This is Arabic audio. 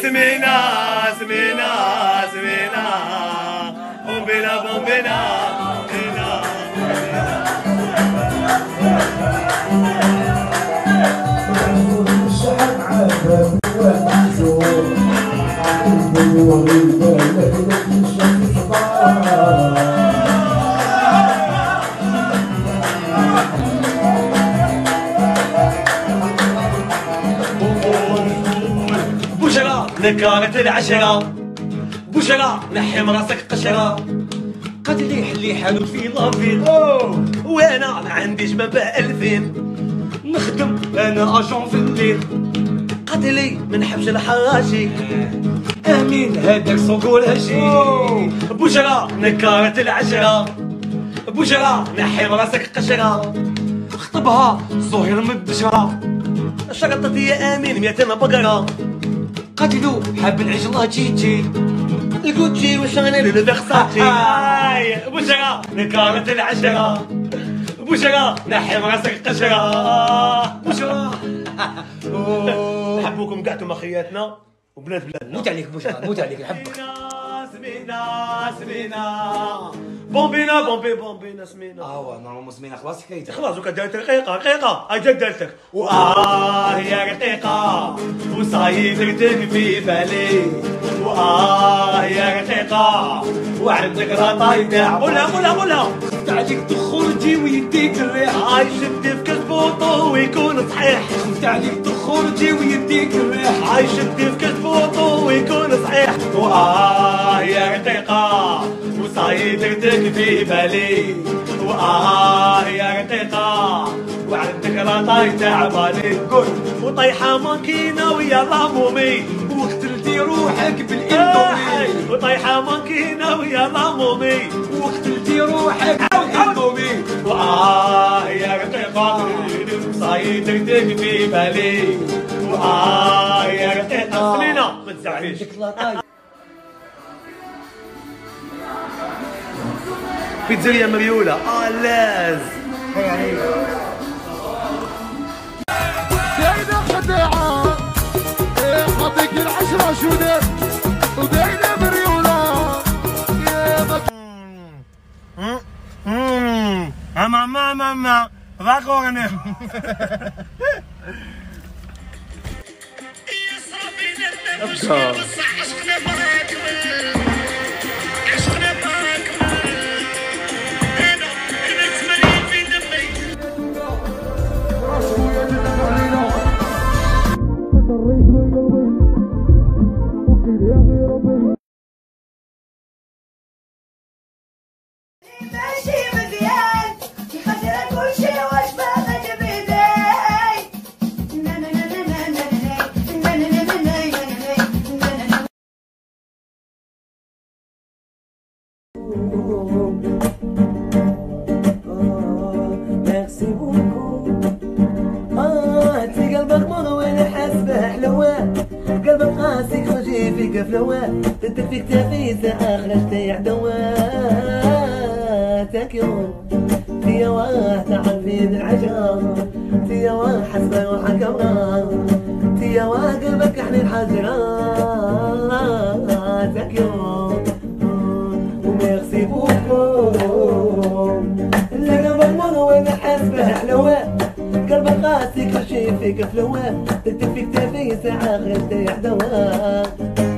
سمينا سمينا سمينا بومبينا بومبينا بشرى نكارة العشرة بشرى نحم راسك قشرة قتلي يحلي حالو في لافيل وانا ما عنديش ما بقى 2000 نخدم انا اجون في الليل قتلي ما نحبش الحراشي امين هذاك صنقول هشي بشرى نكارة العشرة بشرى نحم راسك قشرة خطبها زهير من الدشرة شرطت يا امين 200 بقرة قتلو حاب نعيش الله جيجي الكوتشي وشانيل الفيرساتشي بشرى نكارة العشرة بشرى نحم راسك قشرة بشرى نحبوكم كاع انتوما خياتنا وبنات بلادنا. موت عليك بشرى موت عليك نحبك. سمينا سمينا بومبينا بومبي بومبينا سمينا. نورمالمون سمينا خلاص حكايتك. خلاص وكا دارت رقيقة اجا دارتك يا رقيقة وصايي درتك في بالي يا رقيقة وعندك راطاي تاع قولها عليك تخرجي ويديك الريح هاي شدي في كتبوطو ويكون صحيح عليك تخرجي ويديك الريح هاي شدي في كتبوطو ويكون صحيح يا رقيقة وصايي درتك في بالي يا رقيقة وعندك راطاي تاع بالي قول وطيحة ماكينة ويا لامومي وقتلتي روحك بالاندومي وطيحة ماكينة ويا لامومي وقتلتي روحك بالاندومي يا رقيقة صايي درتك في بالي يا رقيقة سمينا ما تزعليش بيتزاريا مريولة لاز داينا خداعة حاطيك العشرة شو دار وداينا مريولة ماما راكورني ميرسي بوكو تي قلبك منو وانا حاسبه حلوة قلبك قاسي خرجي فيك فلوة تدك فيك تفيسة اخرجت يعدواتك يوم في واه تعرفين العجرة في واه حسبه روحك امرار في واه قلبك حنين حجراتك يوم وميرسي بوكو قلبك منو وانا حاسبه حلوة قلبك قاسي كل شي فيك فلوة تدك فيك تفيسة اخرجت يعدواتك